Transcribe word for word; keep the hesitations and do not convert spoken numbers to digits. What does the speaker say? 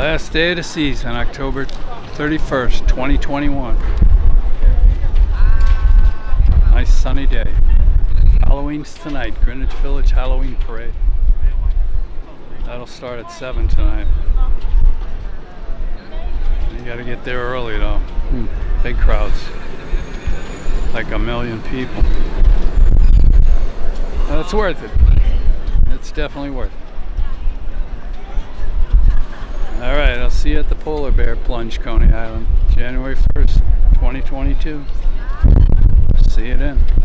Last day of the season, October thirty-first, twenty twenty-one. Nice sunny day. Halloween's tonight, Greenwich Village Halloween Parade. That'll start at seven tonight. You gotta get there early though. Hmm. Big crowds. Like a million people. Well, it's worth it. It's definitely worth it. Alright, I'll see you at the Polar Bear Plunge, Coney Island, January first, twenty twenty-two. See you then.